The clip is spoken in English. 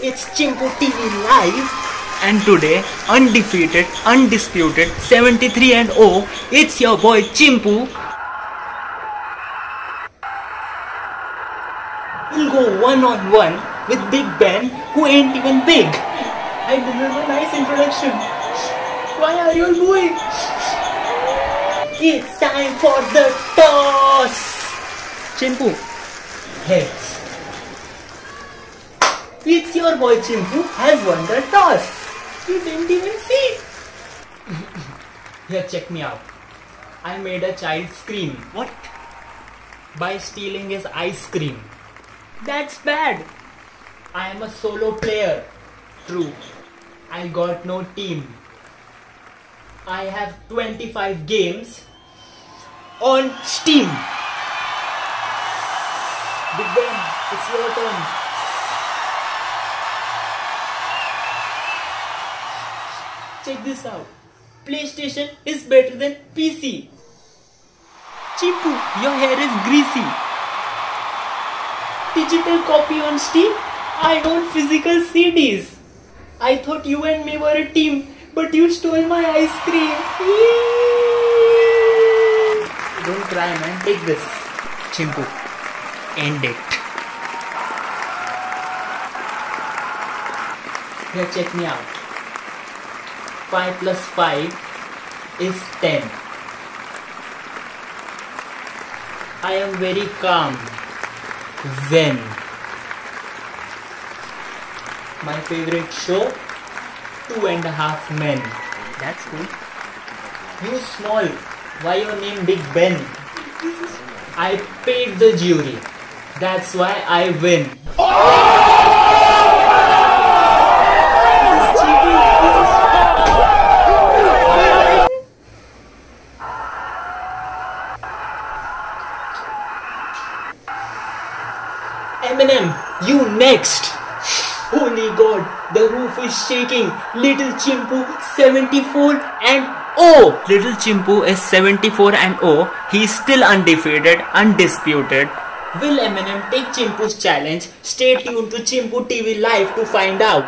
It's Chimpu TV Live. And today, undefeated, undisputed, 73-0, it's your boy Chimpu. We'll go one-on-one with Big Ben, who ain't even big. I deserve a nice introduction. Why are you all booing? It's time for the toss. Chimpu. Heads. It's your boy Chimpu has won the toss. You didn't even see. Here, check me out. I made a child scream. What? By stealing his ice cream. That's bad. I am a solo player. True. I got no team. I have 25 games on Steam. Big Ben, it's your turn. Check this out. PlayStation is better than PC. Chimpu, your hair is greasy. Digital copy on Steam? I own physical CDs. I thought you and me were a team, but you stole my ice cream. Don't cry, man. Take this. Chimpu, end it. Here, check me out. 5 plus 5 is 10. I am very calm. Zen. My favorite show, 2.5 Men. That's cool. You small, why your name Big Ben? I paid the jury. That's why I win. Eminem, you next. Holy God, the roof is shaking. Little Chimpu 74-0. Little Chimpu is 74-0. He's still undefeated, undisputed. Will Eminem take Chimpu's challenge? Stay tuned to Chimpu TV Live to find out.